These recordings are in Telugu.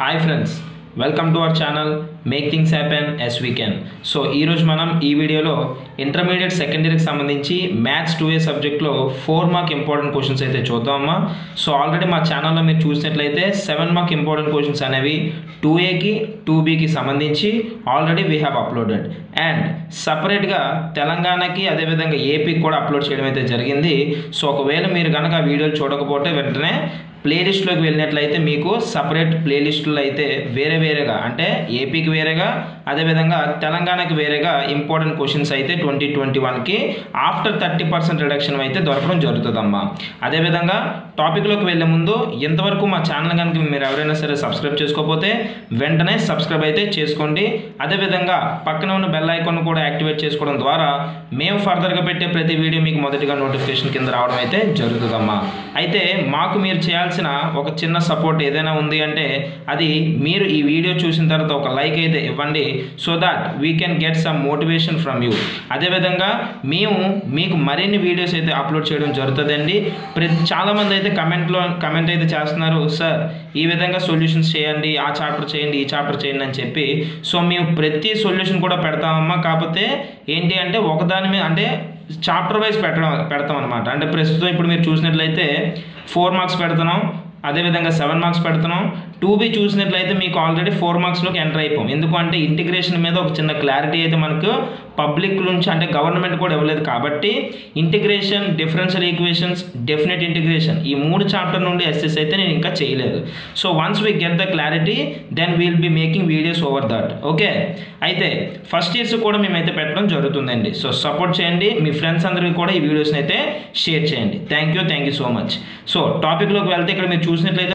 Hi friends, welcome to our channel Make Things Happen as We Can. So ఈ రోజు మనం ఈ వీడియోలో ఇంటర్మీడియట్ సెకండరీకి సంబంధించి మ్యాథ్స్ 2A సబ్జెక్ట్లో 4 మార్క్ ఇంపార్టెంట్ క్వశ్చన్స్ అయితే చూద్దామా. సో ఆల్రెడీ మా ఛానల్లో మీరు చూసినట్లయితే 7 మార్క్ ఇంపార్టెంట్ క్వశ్చన్స్ అనేవి 2Aకి 2Bకి సంబంధించి already we have uploaded and సపరేట్గా తెలంగాణకి అదేవిధంగా ఏపీకి కూడా అప్లోడ్ చేయడం అయితే జరిగింది. సో ఒకవేళ మీరు కనుక ఆ వీడియోలు చూడకపోతే వెంటనే ప్లేలిస్ట్లోకి వెళ్ళినట్లయితే మీకు సపరేట్ ప్లేలిస్టులు అయితే వేరేగా అంటే ఏపీకి వేరేగా అదేవిధంగా తెలంగాణకి వేరేగా ఇంపార్టెంట్ క్వశ్చన్స్ అయితే 2021కి ఆఫ్టర్ 30% రిడక్షన్ అయితే దొరకడం జరుగుతుందమ్మా. అదేవిధంగా టాపిక్లోకి వెళ్ళే ముందు ఇంతవరకు మా ఛానల్ కనుక మీరు ఎవరైనా సరే సబ్స్క్రైబ్ చేసుకోకపోతే వెంటనే సబ్స్క్రైబ్ అయితే చేసుకోండి. అదేవిధంగా పక్కన ఉన్న బెల్ ఐకాన్ కూడా యాక్టివేట్ చేసుకోవడం ద్వారా మేము ఫర్దర్గా పెట్టే ప్రతి వీడియో మీకు మొదటిగా నోటిఫికేషన్ కింద రావడం అయితే జరుగుతుందమ్మా. అయితే మాకు మీరు చేయాల్సిన ఒక చిన్న సపోర్ట్ ఏదైనా ఉంది అంటే అది మీరు ఈ వీడియో చూసిన తర్వాత ఒక లైక్ అయితే ఇవ్వండి. So that we can get some motivation from you. అదేవిధంగా మేము మీకు మరిన్ని వీడియోస్ అయితే అప్లోడ్ చేయడం జరుగుతుందండి. చాలామంది అయితే కమెంట్ అయితే చేస్తున్నారు, సార్ ఈ విధంగా సొల్యూషన్స్ చేయండి, ఆ చాప్టర్ చేయండి, ఈ చాప్టర్ చేయండి అని చెప్పి. సో మేము ప్రతి సొల్యూషన్ కూడా పెడతామమ్మా. కాకపోతే ఏంటి అంటే ఒకదాని మీద అంటే చాప్టర్ వైజ్ పెడతాం అనమాట. అంటే ప్రస్తుతం ఇప్పుడు మీరు చూసినట్లయితే 4 మార్క్స్ పెడుతున్నాం, అదేవిధంగా 7 మార్క్స్ పెడుతున్నాం. 2B చూసినట్లయితే మీకు ఆల్రెడీ 4 మార్క్స్లోకి ఎంటర్ అయిపోం. ఎందుకంటే ఇంటిగ్రేషన్ మీద ఒక చిన్న క్లారిటీ అయితే మనకు పబ్లిక్ నుంచి అంటే గవర్నమెంట్ కూడా ఇవ్వలేదు కాబట్టి integration, differential equations, definite integration ఈ 3 చాప్టర్ నుండి ఎస్ఎస్ అయితే నేను ఇంకా చేయలేదు. So once we get the clarity then we'll be making videos over that. Okay, అయితే ఫస్ట్ ఇయర్స్ కూడా మేమైతే పెట్టడం జరుగుతుందండి. సో సపోర్ట్ చేయండి, మీ ఫ్రెండ్స్ అందరికీ కూడా ఈ వీడియోస్ని అయితే షేర్ చేయండి. Thank you so much. So టాపిక్లోకి వెళ్తే ఇక్కడ మీరు చూసినట్లయితే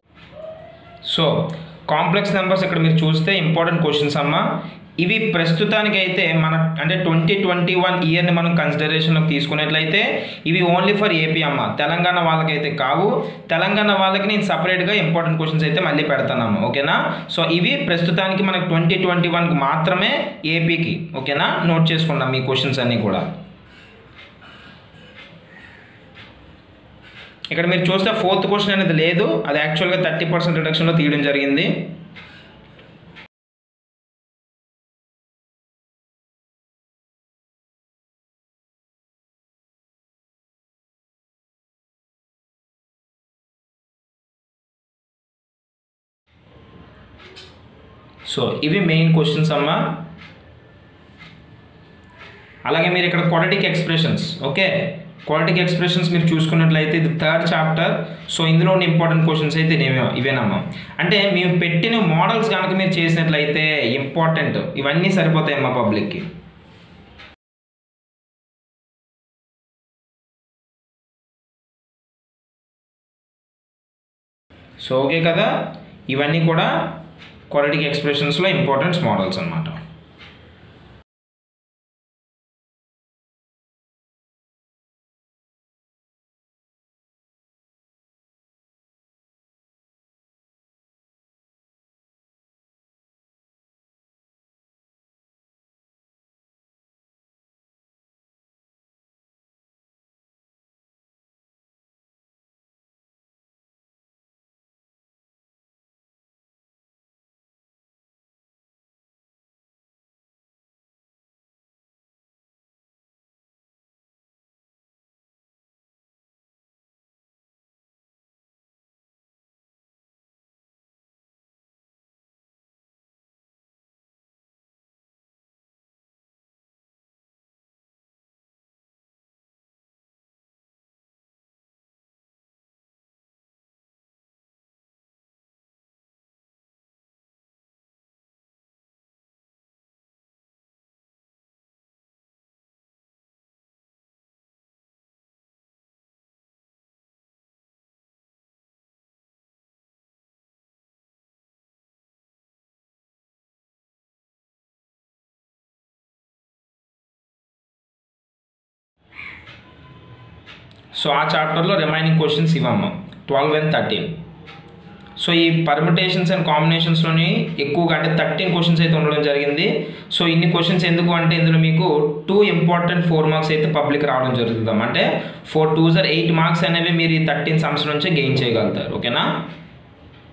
సో కాంప్లెక్స్ నెంబర్స్ ఇక్కడ మీరు చూస్తే ఇంపార్టెంట్ క్వశ్చన్స్ అమ్మా. ఇవి ప్రస్తుతానికి అయితే మన అంటే 2021 ఇయర్ని మనం కన్సిడరేషన్లోకి తీసుకున్నట్లయితే ఇవి ఓన్లీ ఫర్ ఏపీ అమ్మ, తెలంగాణ వాళ్ళకైతే కావు. తెలంగాణ వాళ్ళకి నేను సపరేట్గా ఇంపార్టెంట్ క్వశ్చన్స్ అయితే మళ్ళీ పెడతానమ్మా. ఓకేనా, సో ఇవి ప్రస్తుతానికి మనకు 2021కి మాత్రమే ఏపీకి. ఓకేనా, నోట్ చేసుకున్నాం ఈ క్వశ్చన్స్ అన్నీ కూడా. ఇక్కడ మీరు చూస్తే 4th క్వశ్చన్ అనేది లేదు, అది యాక్చువల్గా 30% రిడక్షన్లో తీయడం జరిగింది. సో ఇవి మెయిన్ క్వశ్చన్స్ అమ్మా. అలాగే మీరు ఇక్కడ quadratic expressions, okay, quadratic expressions మీరు చూసుకున్నట్లయితే ఇది 3rd చాప్టర్. సో ఇందులో ఉన్న ఇంపార్టెంట్ క్వశ్చన్స్ అయితే ఇవేనమ్మా. అంటే మేము పెట్టిన మోడల్స్ కనుక మీరు చేసినట్లయితే ఇంపార్టెంట్ ఇవన్నీ సరిపోతాయమ్మా పబ్లిక్కి. సో ఓకే కదా, ఇవన్నీ కూడా క్వాడ్రాటిక్ ఎక్స్ప్రెషన్స్లో ఇంపార్టెంట్ మోడల్స్ అన్నమాట. సో ఆ చాప్టర్లో రిమైనింగ్ క్వశ్చన్స్ ఇవమ్మా 12 and 13. సో ఈ పర్మిటేషన్స్ అండ్ కాంబినేషన్స్లోని ఎక్కువగా అంటే 13 క్వశ్చన్స్ అయితే ఉండడం జరిగింది. సో ఇన్ని క్వశ్చన్స్ ఎందుకు అంటే ఇందులో మీకు 2 ఇంపార్టెంట్ 4 మార్క్స్ అయితే పబ్లిక్ రావడం జరుగుతుంది. అంటే 4 2s are 8 మార్క్స్ అనేవి మీరు ఈ 13 సమ్స్ నుంచి గెయిన్ చేయగలుగుతారు. ఓకేనా,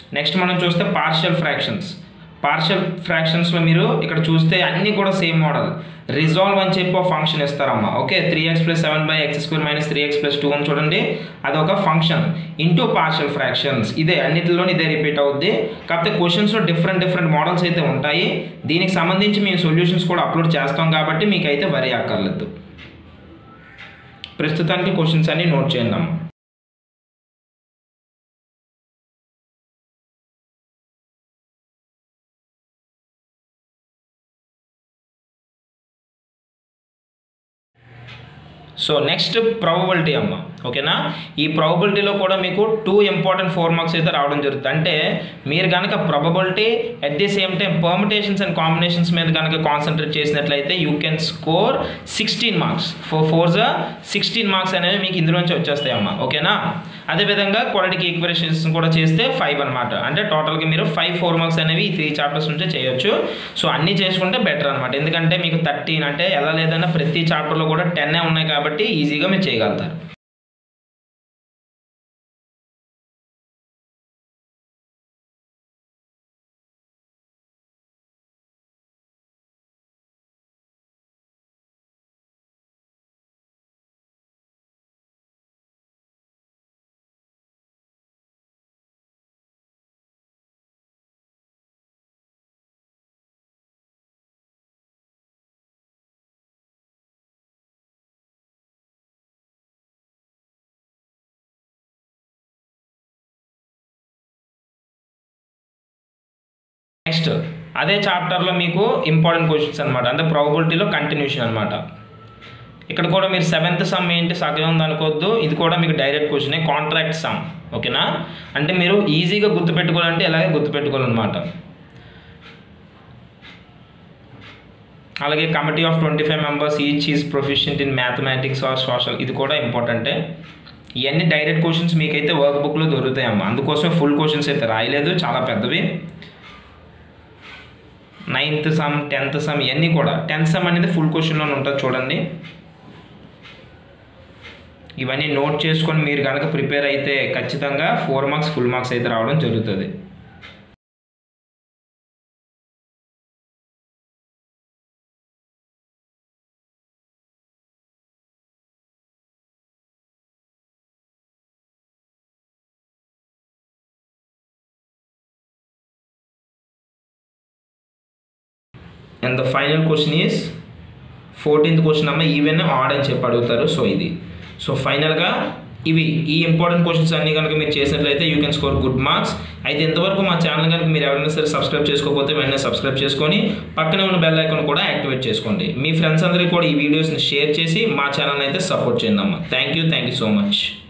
నెక్స్ట్ మనం చూస్తే పార్షియల్ ఫ్రాక్షన్స్లో మీరు ఇక్కడ చూస్తే అన్నీ కూడా సేమ్ మోడల్. రిజాల్వ్ అని చెప్పి ఒక ఫంక్షన్ ఇస్తారమ్మా. ఓకే, 3x + 7/x² - 3x + 2 అని చూడండి, అదొక ఫంక్షన్ ఇంటూ పార్షియల్ ఫ్రాక్షన్స్. ఇదే అన్నిటిలోనే ఇదే రిపీట్ అవుద్ది. కాకపోతే క్వశ్చన్స్లో డిఫరెంట్ మోడల్స్ అయితే ఉంటాయి. దీనికి సంబంధించి మేము సొల్యూషన్స్ కూడా అప్లోడ్ చేస్తాం కాబట్టి మీకు అయితే వరి అక్కర్లేదు. ప్రస్తుతానికి క్వశ్చన్స్ అన్ని నోట్ చేయండి అమ్మా. సో నెక్స్ట్ ప్రాబబిలిటీ అమ్మ. ఓకేనా, ఈ ప్రాబబిలిటీలో కూడా మీకు 2 ఇంపార్టెంట్ 4 మార్క్స్ అయితే రావడం జరుగుతుంది. అంటే మీరు కనుక probability at the same time permutations and combinations మీద కనుక కాన్సన్ట్రేట్ చేసినట్లయితే you can score 16 marks. 16 marks అనేవి మీకు ఇందులోంచి వచ్చేస్తాయి అమ్మ. ఓకేనా, అదేవిధంగా క్వాలిటీకి ఈక్వేషన్స్ కూడా చేస్తే 5 అనమాట. అంటే టోటల్గా మీరు 4 మార్క్స్ అనేవి ఈ 3 చాప్టర్స్ నుంచే చేయొచ్చు. సో అన్నీ చేసుకుంటే బెటర్ అనమాట. ఎందుకంటే మీకు 13 అంటే ఎలా లేదన్నా ప్రతి చాప్టర్లో కూడా 10 ఉన్నాయి కాబట్టి ఈజీగా మీరు చేయగలుగుతారు. నెక్స్ట్ అదే చాప్టర్లో మీకు ఇంపార్టెంట్ క్వశ్చన్స్ అనమాట. అంటే ప్రాబబిలిటీలో కంటిన్యూషన్ అనమాట. ఇక్కడ కూడా మీరు 7th సమ్ ఏంటి సగం ఉంది అనుకోవద్దు, ఇది కూడా మీకు డైరెక్ట్ క్వశ్చనే, కాంట్రాక్ట్ సమ్. ఓకేనా, అంటే మీరు ఈజీగా గుర్తుపెట్టుకోవాలంటే ఇలాగే గుర్తుపెట్టుకోవాలన్నమాట. అలాగే committee of 25 members each is proficient in mathematics or social, ఇది కూడా ఇంపార్టెంటే. ఇవన్నీ డైరెక్ట్ క్వశ్చన్స్ మీకైతే వర్క్ బుక్లో దొరుకుతాయమ్మా. అందుకోసమే ఫుల్ క్వశ్చన్స్ అయితే రాయలేదు, చాలా పెద్దవి. 9th సమ్ 10th సమ్ ఇవన్నీ కూడా 10th సమ్ అనేది ఫుల్ క్వశ్చన్లోనే ఉంటుంది చూడండి. ఇవన్నీ నోట్ చేసుకొని మీరు కనుక ప్రిపేర్ అయితే ఖచ్చితంగా 4 మార్క్స్ ఫుల్ మార్క్స్ అయితే రావడం జరుగుతుంది. And the final question is 14th question అమ్మ, ఈవెన్ ఆడ్ అని చెప్పి అడుగుతారు. సో ఇది సో ఫైనల్గా ఈ ఇంపార్టెంట్ క్వశ్చన్స్ అన్నీ కనుక మీరు చేసినట్లయితే you can score good marks. అయితే ఇంతవరకు మా ఛానల్ కనుక మీరు ఎవరైనా సరే సబ్స్క్రైబ్ చేసుకోకపోతే వెంటనే సబ్స్క్రైబ్ చేసుకొని పక్కనే ఉన్న బెల్ ఐకాన్ కూడా యాక్టివేట్ చేసుకోండి. మీ ఫ్రెండ్స్ అందరికీ కూడా ఈ వీడియోస్ని షేర్ చేసి మా ఛానల్ అయితే సపోర్ట్ చేయండి అమ్మ. Thank you so much.